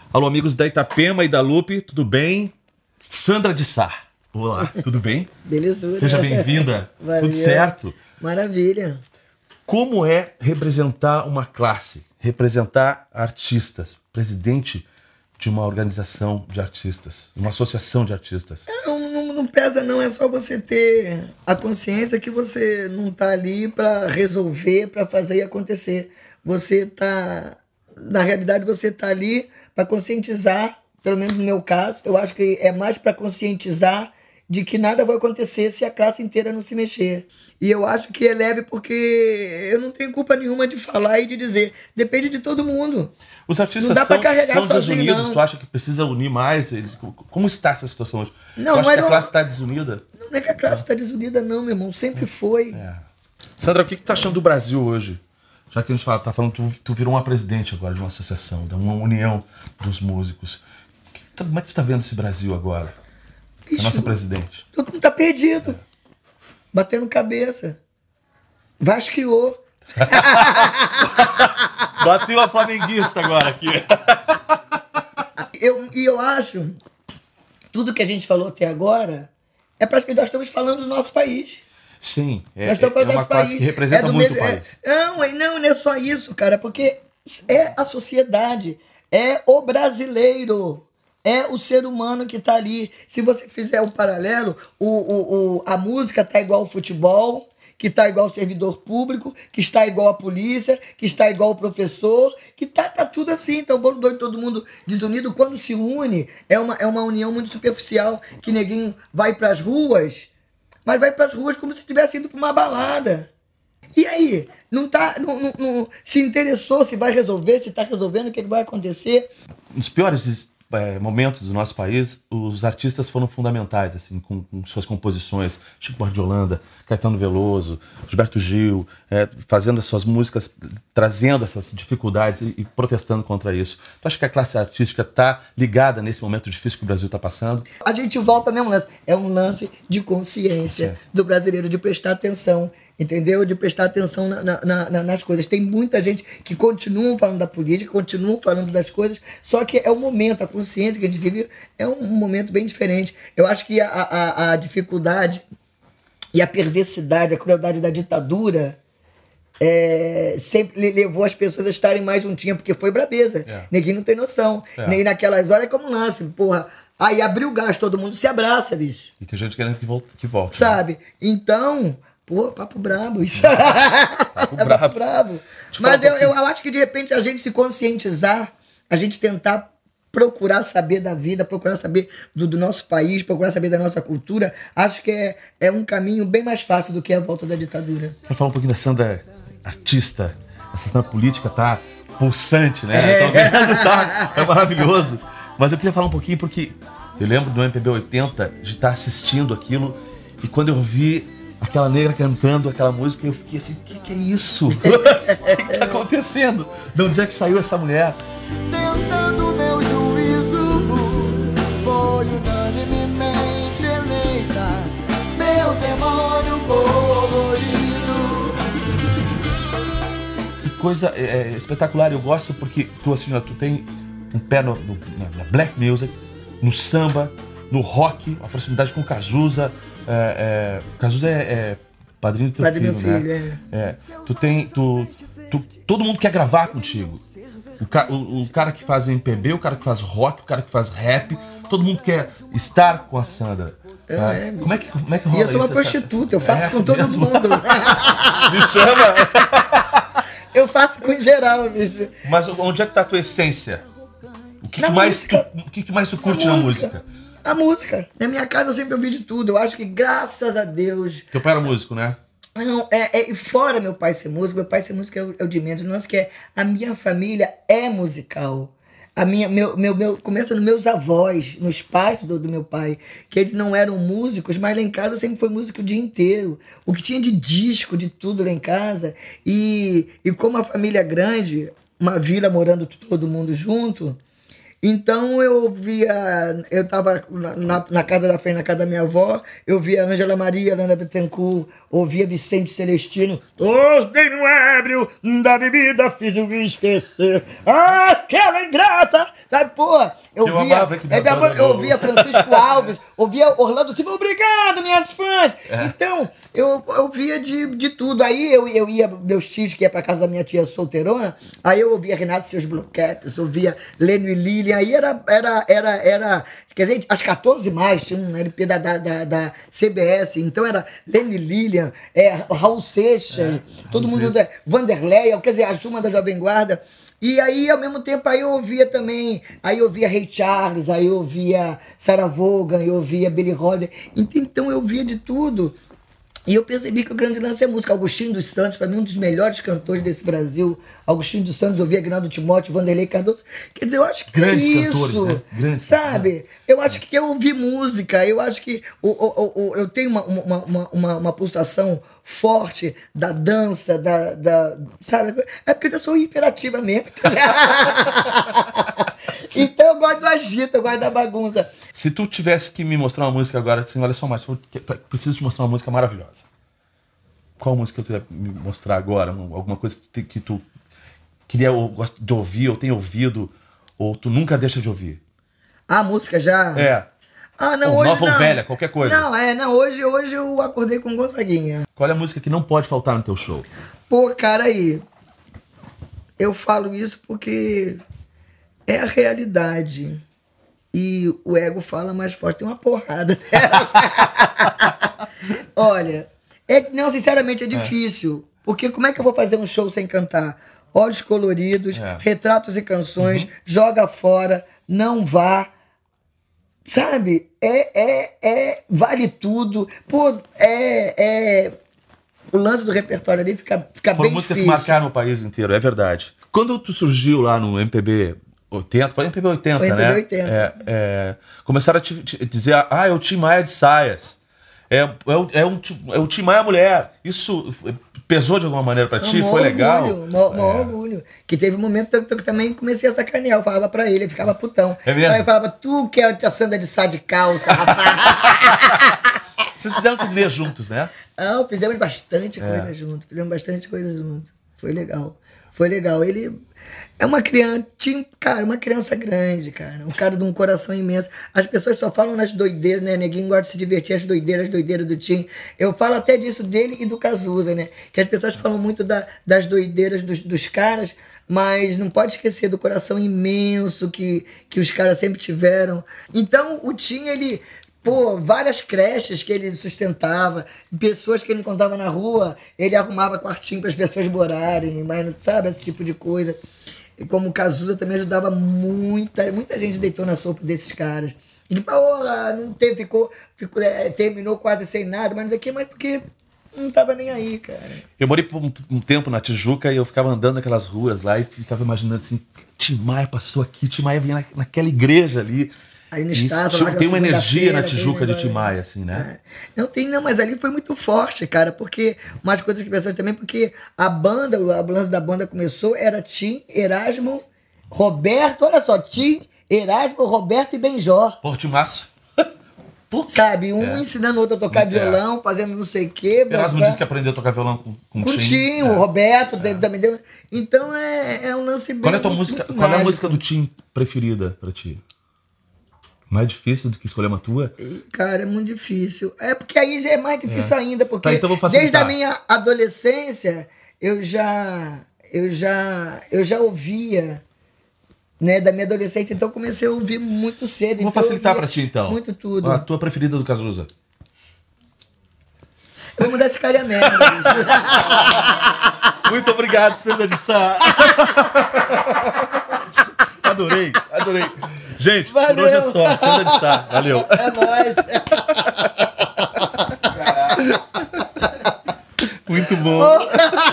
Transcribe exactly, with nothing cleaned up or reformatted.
Alô, amigos da Itapema e da Lupe, tudo bem? Sandra de Sá. Olá, tudo bem? Beleza. Seja bem-vinda. Tudo certo? Maravilha. Como é representar uma classe, representar artistas, presidente de uma organização de artistas, uma associação de artistas? Não, não, não pesa não, é só você ter a consciência que você não tá ali para resolver, para fazer e acontecer. Você tá, na realidade, você tá ali para conscientizar, pelo menos no meu caso, eu acho que é mais para conscientizar de que nada vai acontecer se a classe inteira não se mexer. E eu acho que é leve porque eu não tenho culpa nenhuma de falar e de dizer. Depende de todo mundo. Os artistas não dá são, carregar são sozinho, desunidos? não. Tu acha que precisa unir mais? Eles, como está essa situação hoje? Não, tu acha mas que a não, classe está desunida? Não é que a classe está desunida, não, meu irmão. Sempre foi. É. Sandra, o que tu tá achando do Brasil hoje? Já que a gente fala, tá falando, tu, tu virou uma presidente agora de uma associação, de uma união dos músicos. Que, como é que tu tá vendo esse Brasil agora? Bicho, a nossa presidente. Todo mundo tá perdido. É. Batendo cabeça. Vasqueou. Bateu a flamenguista agora aqui. eu, e eu acho, tudo que a gente falou até agora, é para que nós estamos falando do nosso país. Sim, é, nós estamos falando é uma do classe país. que representa é muito meio, o país. É, não, não, não é só isso, cara, porque é a sociedade, é o brasileiro. É o ser humano que está ali. Se você fizer um paralelo, o, o, o, a música está igual ao futebol, que está igual ao servidor público, que está igual à polícia, que está igual ao professor, que está tá tudo assim. Então, bolo doido, todo mundo desunido. Quando se une, é uma, é uma união muito superficial, que neguinho vai para as ruas, mas vai para as ruas como se estivesse indo para uma balada. E aí? Não tá, não, não, não se interessou se vai resolver, se está resolvendo, o que vai acontecer? Nos piores É, momentos do nosso país, os artistas foram fundamentais, assim, com, com suas composições. Chico Buarque de Holanda, Caetano Veloso, Gilberto Gil, é, fazendo as suas músicas, trazendo essas dificuldades e, e protestando contra isso. Tu acha que a classe artística está ligada nesse momento difícil que o Brasil está passando? A gente volta ao mesmo lance. É um lance de consciência, consciência do brasileiro, de prestar atenção. Entendeu? De prestar atenção na, na, na, nas coisas. Tem muita gente que continua falando da política, continua falando das coisas, só que é o momento, a consciência que a gente vive é um momento bem diferente. Eu acho que a, a, a dificuldade e a perversidade, a crueldade da ditadura é, sempre levou as pessoas a estarem mais juntinhas, porque foi brabeza. É. Ninguém não tem noção. É. Nem naquelas horas é como lance, porra. Aí abriu o gás, todo mundo se abraça, bicho. E tem gente querendo que volte. Que volte Sabe? Né? Então... Pô, papo brabo isso. Papo brabo. Papo brabo. Mas eu, eu acho que de repente a gente se conscientizar, a gente tentar procurar saber da vida, procurar saber do, do nosso país, procurar saber da nossa cultura, acho que é, é um caminho bem mais fácil do que a volta da ditadura. Quero falar um pouquinho da Sandra, artista. Essa Sandra política tá pulsante, né? É. Tô vendo, tá, é maravilhoso. Mas eu queria falar um pouquinho porque eu lembro do M P B oitenta de estar assistindo aquilo e quando eu vi aquela negra cantando aquela música, eu fiquei assim, o que, que é isso? O que, que tá acontecendo? De onde é que saiu essa mulher? Tentando meu juízo, foi unanimemente eleita meu demônio colorido. Que coisa é, é, espetacular, eu gosto porque tu, assim, ó, tu tem um pé no, no, na black music, no samba, no rock, a proximidade com o Cazuza. É, é, Cazuza é, é padrinho do teu padrinho filho, filho, né? É. É. Tu tem, tu, tu, todo mundo quer gravar contigo. O, ca, o, o cara que faz M P B, o cara que faz rock, o cara que faz rap, todo mundo quer estar com a Sandra. É, tá? é, como, é que, como é que rola isso? E eu sou uma isso, prostituta, eu faço é, com todo mesmo? mundo. Me chama! Eu faço com geral, bicho. Mas onde é que tá a tua essência? O que, que mais, tu, o que, que mais tu curte na música? A música. Na minha casa eu sempre ouvi de tudo. Eu acho que, graças a Deus... Teu pai era músico, né? Não, é, é fora meu pai ser músico, meu pai ser músico é o, é o de menos. Nossa, que é, a minha família é musical. A minha, meu, meu, meu, começa nos meus avós, nos pais do, do meu pai, que eles não eram músicos, mas lá em casa sempre foi músico o dia inteiro. O que tinha de disco, de tudo lá em casa. E, e como a família é grande, uma vila morando todo mundo junto... Então eu ouvia, eu tava na, na, na casa da frente, na casa da minha avó, eu via Ângela Maria, Ana Bittencourt, ouvia Vicente Celestino. Tosdei no ébrio da bebida, fiz o esquecer. Ah, aquela ingrata! Sabe, pô, eu Eu via, amava aqui na é, minha banda mãe- eu do- ouvia Francisco Alves, ouvia Orlando Silva, obrigado, minhas fãs! É. Então, eu, eu via de, de tudo. Aí eu, eu ia, meus tios, que ia pra casa da minha tia solteirona, aí eu ouvia Renato e seus Blue Caps, ouvia Leno e Lilian, aí era, era, era, era, quer dizer, às quatorze mais, tinha um L P da, da, da, da C B S, então era Leno e Lilian, é, Raul Seixas, todo Raul mundo, Vanderlei, quer dizer, a turma da Jovem Guarda. E aí, ao mesmo tempo, aí eu ouvia também, aí eu ouvia Ray Charles, aí eu ouvia Sarah Vaughan, eu ouvia Billie Holiday, então eu ouvia de tudo. E eu percebi que o grande lance é música. Agostinho dos Santos, para mim, um dos melhores cantores desse Brasil. Agostinho dos Santos, eu ouvia Aguinaldo Timóteo, Vanderlei Cardoso. Quer dizer, eu acho que Grandes é isso. cantores, né? Grandes, sabe? Eu acho que eu ouvi música. Eu acho que o, o, o, eu tenho uma, uma, uma, uma, uma pulsação forte da dança, da, da. Sabe? É porque eu sou hiperativa mesmo. Então eu gosto do agito, eu gosto da bagunça. Se tu tivesse que me mostrar uma música agora, assim, olha só, mais, preciso te mostrar uma música maravilhosa. Qual música tu ia me mostrar agora? Um- Alguma coisa que tu, te- que tu queria ou gosta de ouvir, ou tem ouvido, ou tu nunca deixa de ouvir? A música já. É. Ah, não, Ou hoje nova ou não. velha, qualquer coisa. Não, é, não, hoje, hoje eu acordei com Gonzaguinha. Qual é a música que não pode faltar no teu show? Pô, cara, aí, eu falo isso porque é a realidade. E o ego fala mais forte, tem uma porrada. Olha, é, não, sinceramente é difícil. Porque como é que eu vou fazer um show sem cantar? Olhos coloridos, É. retratos e canções, joga fora, não vá. Sabe? É, é, é, vale tudo. Pô, é, é, o lance do repertório ali fica, fica Foram bem músicas que difícil. marcaram o país inteiro, é verdade. Quando tu surgiu lá no M P B oitenta, foi M P B oitenta, O M P B né? oitenta. É, é, começaram a te, te dizer, ah, é o Tim Maia de saias. É, é, o, é, um, Tim- é o Tim Maia mulher. Isso pesou de alguma maneira pra ti? Maior Foi legal? Orgulho, maior, maior É. orgulho. Que teve um momento que eu, que eu também comecei a sacanear. Eu falava pra ele, ele ficava putão. É mesmo? Aí eu falava, tu que é a Sandra de Sá de calça, rapaz. Vocês fizeram turnê juntos, né? Não, fizemos bastante É. coisa junto. Fizemos bastante coisa junto. Foi legal. Foi legal. Ele é uma criança, tinha, cara, uma criança grande, cara. Um cara de um coração imenso. As pessoas só falam nas doideiras, né? Neguinho gosta de se divertir, as doideiras, as doideiras do Tim. Eu falo até disso dele e do Cazuza, né? Que as pessoas falam muito da, das doideiras dos, dos caras, mas não pode esquecer do coração imenso que, que os caras sempre tiveram. Então, o Tim, ele... Pô, várias creches que ele sustentava, pessoas que ele encontrava na rua, ele arrumava quartinho para as pessoas morarem, mas não sabe, esse tipo de coisa. E como o Cazuza também ajudava muita, muita gente deitou na sopa desses caras. Ele falou, oh, não teve, ficou, ficou é, terminou quase sem nada, mas não sei o que, mas porque não tava nem aí, cara. Eu morei por um, um tempo na Tijuca e eu ficava andando naquelas ruas lá e ficava imaginando assim, Tim Maia passou aqui, Tim Maia vinha na, naquela igreja ali. Aí no E Estácio, tinha- lá da tem uma energia na segunda-feira, Tijuca de tem Tim negócio. Maia, assim, né? É. Não tem, não, mas ali foi muito forte, cara, porque umas coisas que as pessoas também, porque a banda, a lance da banda começou, era Tim, Erasmo, Roberto, olha só, Tim, Erasmo, Roberto e Benjor. Pô, Timaço. Pô, Sabe, um É. ensinando o outro a tocar É. violão, fazendo não sei o quê. Erasmo blá, disse que aprendeu a tocar violão com, com, com o Tim. Tim, É. o Roberto dele também deu. Então é, é um lance bem. Qual é a tua muito música? Qual é a mágico. música do Tim preferida pra ti? Mais difícil do que escolher uma tua? E, cara, é muito difícil. É porque aí já é mais difícil ainda, porque Tá, então vou desde facilitar. a minha adolescência eu já eu já eu já ouvia, né, da minha adolescência, então eu comecei a ouvir muito cedo. Vou então eu facilitar ouvia pra ti, então. Muito tudo. A tua preferida do Cazuza? Eu vou mudar esse cara a merda, bicho. Muito obrigado, Sandra de Sá. Adorei, adorei. Gente, por Valeu. hoje é só. Sandra de Sá. Valeu. É nóis. Muito bom.